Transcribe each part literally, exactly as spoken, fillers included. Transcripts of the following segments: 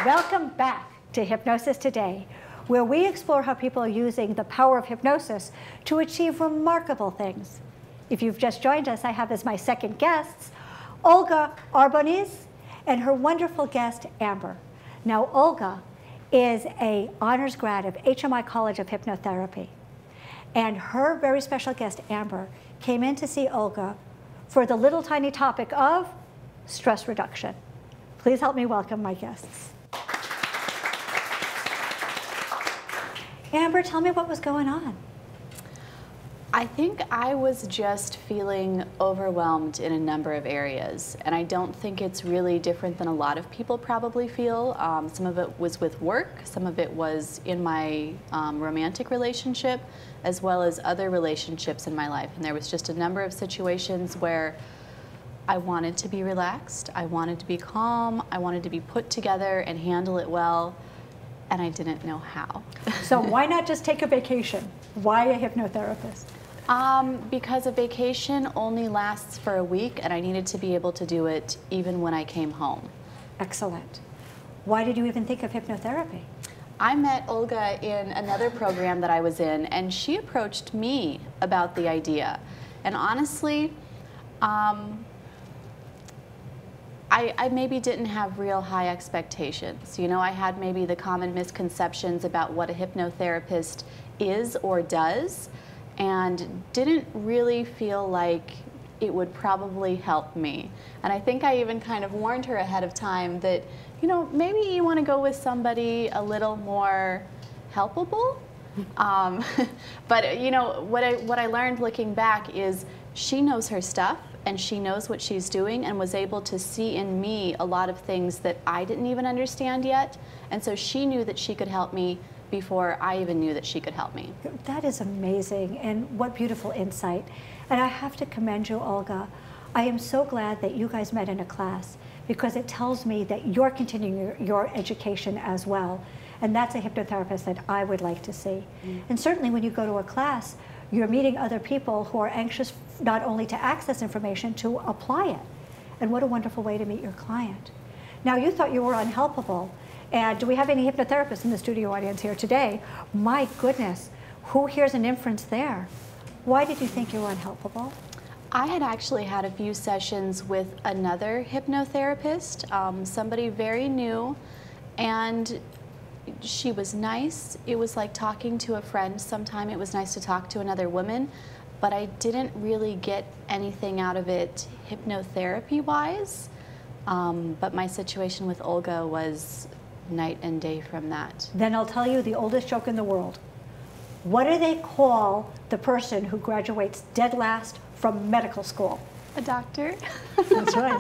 Welcome back to Hypnosis Today, where we explore how people are using the power of hypnosis to achieve remarkable things. If you've just joined us, I have as my second guests, Olga Arboniz and her wonderful guest, Amber. Now, Olga is a honors grad of H M I College of Hypnotherapy. And her very special guest, Amber, came in to see Olga for the little tiny topic of stress reduction. Please help me welcome my guests. Amber, tell me what was going on. I think I was just feeling overwhelmed in a number of areas, and I don't think it's really different than a lot of people probably feel. Um, some of it was with work, some of it was in my um, romantic relationship, as well as other relationships in my life. And there was just a number of situations where I wanted to be relaxed, I wanted to be calm, I wanted to be put together and handle it well, and I didn't know how. So why not just take a vacation? Why a hypnotherapist? Um, because a vacation only lasts for a week, and I needed to be able to do it even when I came home. Excellent. Why did you even think of hypnotherapy? I met Olga in another program that I was in, and she approached me about the idea. And honestly, um, I, I maybe didn't have real high expectations. You know, I had maybe the common misconceptions about what a hypnotherapist is or does, and didn't really feel like it would probably help me. And I think I even kind of warned her ahead of time that, you know, maybe you want to go with somebody a little more helpable. um, but, you know, what I, what I learned looking back is she knows her stuff, and she knows what she's doing, and was able to see in me a lot of things that I didn't even understand yet. And so she knew that she could help me before I even knew that she could help me. That is amazing, and what beautiful insight. And I have to commend you, Olga. I am so glad that you guys met in a class, because it tells me that you're continuing your, your education as well. And that's a hypnotherapist that I would like to see. Mm. And certainly when you go to a class, you're meeting other people who are anxious not only to access information, to apply it. And what a wonderful way to meet your client. Now, you thought you were unhelpable. And do we have any hypnotherapists in the studio audience here today? My goodness, who hears an inference there? Why did you think you were unhelpable? I had actually had a few sessions with another hypnotherapist, um, somebody very new, and she was nice. It was like talking to a friend. Sometime it was nice to talk to another woman, but I didn't really get anything out of it hypnotherapy-wise. Um, but my situation with Olga was night and day from that. Then I'll tell you the oldest joke in the world. What do they call the person who graduates dead last from medical school? A doctor. That's right.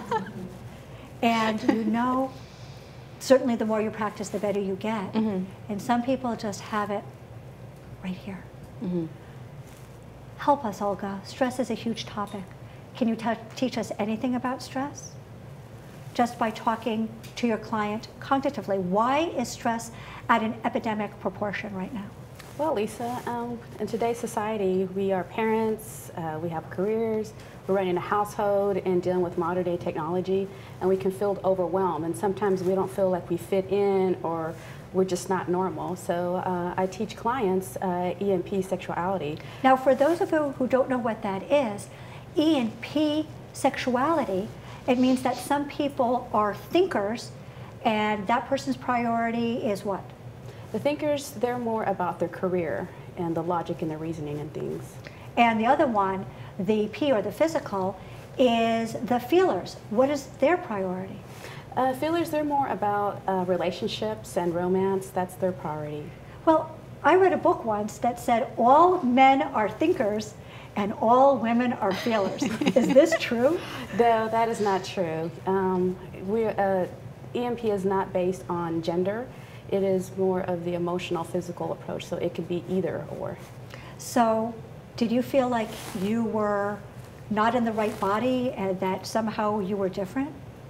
And you know, certainly the more you practice, the better you get. Mm-hmm. And some people just have it right here. Mm-hmm. Help us, Olga. Stress is a huge topic. Can you teach us anything about stress? Just by talking to your client cognitively. Why is stress at an epidemic proportion right now? Well, Lisa, um, in today's society, we are parents, uh, we have careers, we're running a household and dealing with modern day technology, and we can feel overwhelmed, and sometimes we don't feel like we fit in, or we're just not normal. So uh, I teach clients uh, E M P sexuality. Now, for those of you who don't know what that is, E M P sexuality, it means that some people are thinkers, and that person's priority is what? The thinkers, they're more about their career and the logic and the reasoning and things. And the other one, the P, or the physical, is the feelers. What is their priority? Uh, feelers, they're more about uh, relationships and romance. That's their priority. Well, I read a book once that said all men are thinkers and all women are feelers. Is this true? No, that is not true. Um, we're, uh, E M P is not based on gender. It is more of the emotional, physical approach, so it could be either or. So, did you feel like you were not in the right body and that somehow you were different?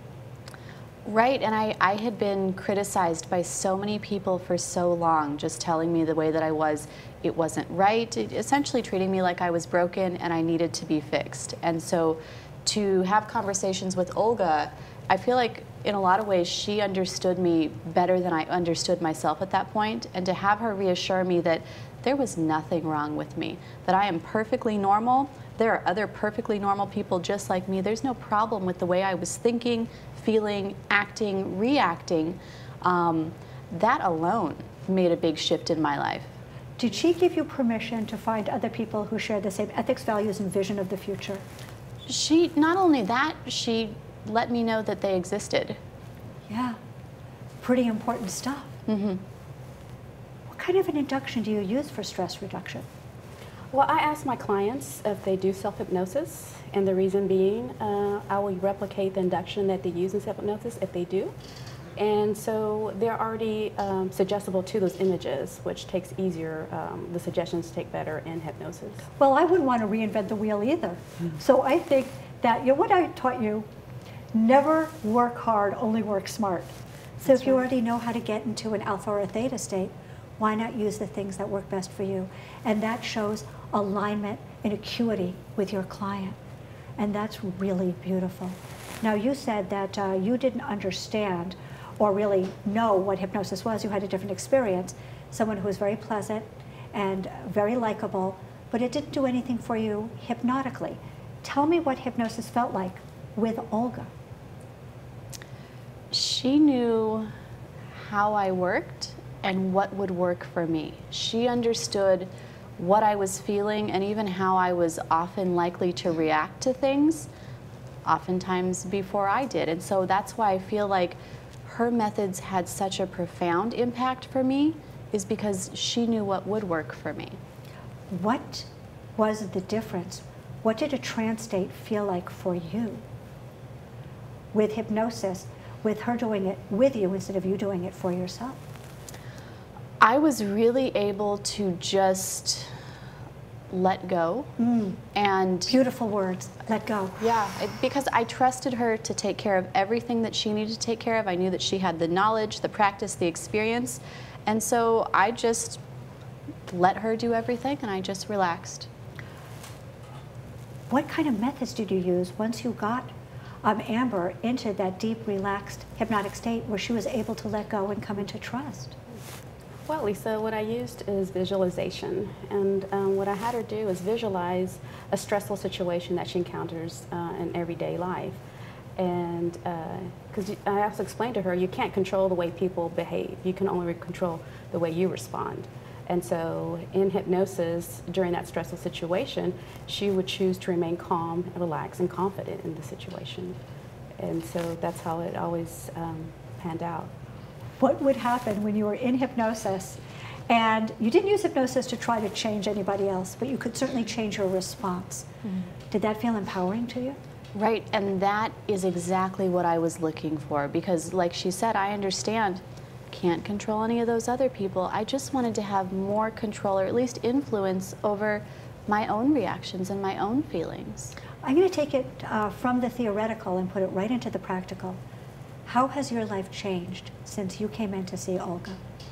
Right, and I, I had been criticized by so many people for so long, just telling me the way that I was, it wasn't right, it, essentially treating me like I was broken and I needed to be fixed. And so to have conversations with Olga I feel like in a lot of ways she understood me better than I understood myself at that point, and to have her reassure me that there was nothing wrong with me, that I am perfectly normal, there are other perfectly normal people just like me, there's no problem with the way I was thinking, feeling, acting, reacting, um, that alone made a big shift in my life. Did she give you permission to find other people who share the same ethics, values, and vision of the future? She, not only that, she let me know that they existed. Yeah, pretty important stuff. Mm-hmm. What kind of an induction do you use for stress reduction? Well, I ask my clients if they do self-hypnosis, and the reason being, uh, I will replicate the induction that they use in self-hypnosis if they do. And so they're already um, suggestible to those images, which takes easier, um, the suggestions take better in hypnosis. Well, I wouldn't want to reinvent the wheel either. Mm-hmm. So I think that, you know, what I taught you, never work hard, only work smart. So That's if you right. already know how to get into an alpha or a theta state, why not use the things that work best for you? And that shows alignment and acuity with your client. And that's really beautiful. Now, you said that uh, you didn't understand or really know what hypnosis was. You had a different experience. Someone who was very pleasant and very likable, but it didn't do anything for you hypnotically. Tell me what hypnosis felt like with Olga. She knew how I worked and what would work for me. She understood what I was feeling and even how I was often likely to react to things, oftentimes before I did. And so that's why I feel like her methods had such a profound impact for me, is because she knew what would work for me. What was the difference? What did a trance state feel like for you with hypnosis, with her doing it with you instead of you doing it for yourself? I was really able to just let go. Mm. And beautiful words, let go. Yeah, it, because I trusted her to take care of everything that she needed to take care of. I knew that she had the knowledge, the practice, the experience. And so I just let her do everything and I just relaxed. What kind of methods did you use once you got um, Amber into that deep, relaxed, hypnotic state where she was able to let go and come into trust? Well, Lisa, what I used is visualization. And um, what I had her do is visualize a stressful situation that she encounters uh, in everyday life. And because uh, I also explained to her, you can't control the way people behave. You can only control the way you respond. And so in hypnosis, during that stressful situation, she would choose to remain calm, and relaxed, and confident in the situation. And so that's how it always um, panned out. What would happen when you were in hypnosis and you didn't use hypnosis to try to change anybody else, but you could certainly change your response? Mm-hmm. Did that feel empowering to you? Right, and that is exactly what I was looking for, because like she said, I understand, can't control any of those other people. I just wanted to have more control, or at least influence, over my own reactions and my own feelings. I'm going to take it uh, from the theoretical and put it right into the practical. How has your life changed since you came in to see Olga?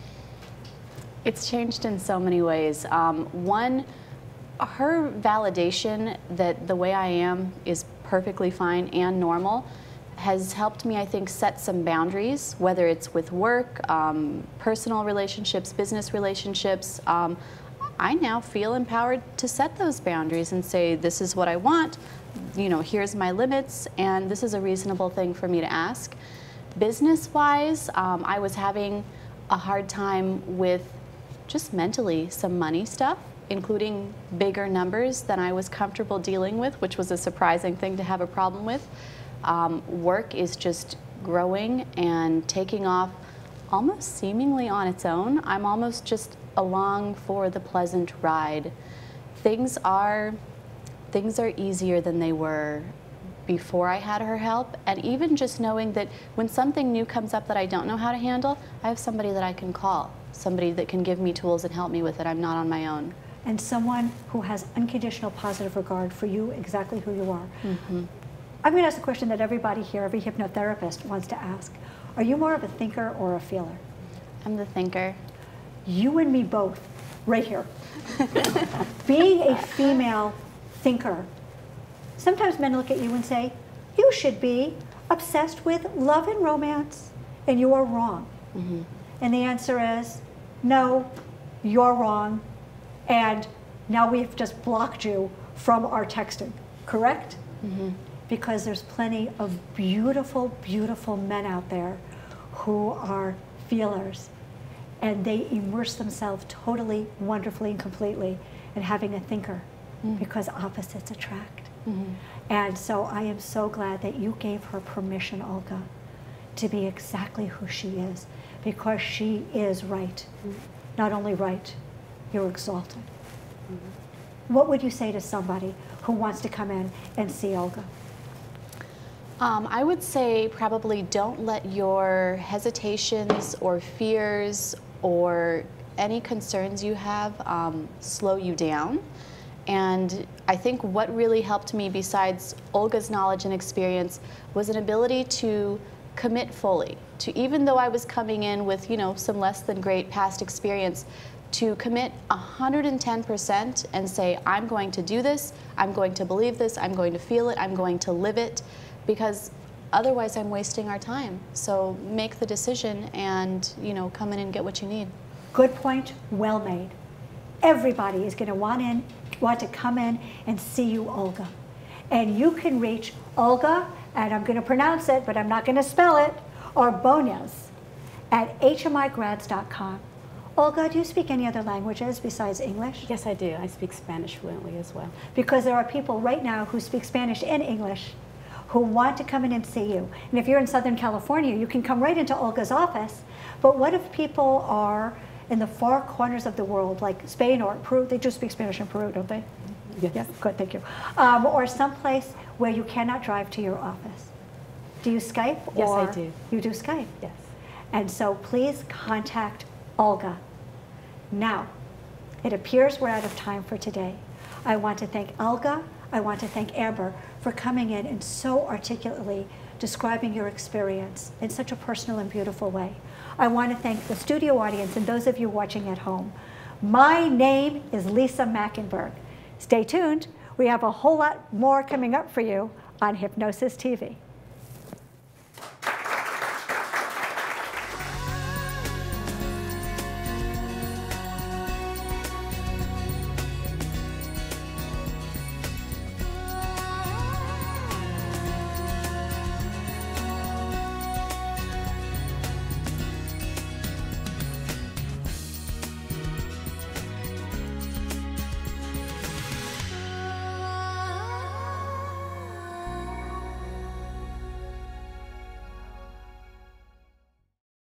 It's changed in so many ways. Um, one, her validation that the way I am is perfectly fine and normal has helped me, I think, set some boundaries, whether it's with work, um, personal relationships, business relationships. Um, I now feel empowered to set those boundaries and say, this is what I want, you know, here's my limits, and this is a reasonable thing for me to ask. Business-wise, um, I was having a hard time with just mentally some money stuff, including bigger numbers than I was comfortable dealing with, which was a surprising thing to have a problem with. Um, work is just growing and taking off almost seemingly on its own. I'm almost just along for the pleasant ride. Things are, things are easier than they were before I had her help, and even just knowing that when something new comes up that I don't know how to handle, I have somebody that I can call, somebody that can give me tools and help me with it. I'm not on my own. And someone who has unconditional positive regard for you, exactly who you are. Mm-hmm. I'm going to ask a question that everybody here, every hypnotherapist wants to ask. Are you more of a thinker or a feeler? I'm the thinker. You and me both, right here. Being a female thinker, sometimes men look at you and say, you should be obsessed with love and romance, and you are wrong. Mm-hmm. And the answer is, no, you're wrong, and now we've just blocked you from our texting, correct? Mm-hmm. Because there's plenty of beautiful, beautiful men out there who are feelers, and they immerse themselves totally, wonderfully, and completely in having a thinker, mm-hmm. because opposites attract. Mm-hmm. And so I am so glad that you gave her permission, Olga, to be exactly who she is, because she is right. Mm-hmm. Not only right, you're exalted. Mm-hmm. What would you say to somebody who wants to come in and see Olga? Um, I would say probably don't let your hesitations or fears or any concerns you have um, slow you down. And I think what really helped me, besides Olga's knowledge and experience, was an ability to commit fully. To, even though I was coming in with, you know, some less than great past experience, to commit one hundred ten percent and say, I'm going to do this, I'm going to believe this, I'm going to feel it, I'm going to live it, because otherwise I'm wasting our time. So make the decision and, you know, come in and get what you need. Good point, well made. Everybody is going to want in, want to come in and see you, Olga. And you can reach Olga, and I'm going to pronounce it, but I'm not going to spell it, or Bones, at H M I grads dot com. Olga, do you speak any other languages besides English? Yes, I do. I speak Spanish fluently as well. Because there are people right now who speak Spanish and English who want to come in and see you. And if you're in Southern California, you can come right into Olga's office. But what if people are in the far corners of the world, like Spain or Peru? They do speak Spanish in Peru, don't they? Yes. Yeah, good, thank you. Um, or someplace where you cannot drive to your office. Do you Skype? Yes, or I do. You do Skype? Yes. And so please contact Olga. Now, it appears we're out of time for today. I want to thank Olga, I want to thank Amber for coming in and so articulately describing your experience in such a personal and beautiful way. I want to thank the studio audience and those of you watching at home. My name is Lisa Mackenberg. Stay tuned. We have a whole lot more coming up for you on Hypnosis T V.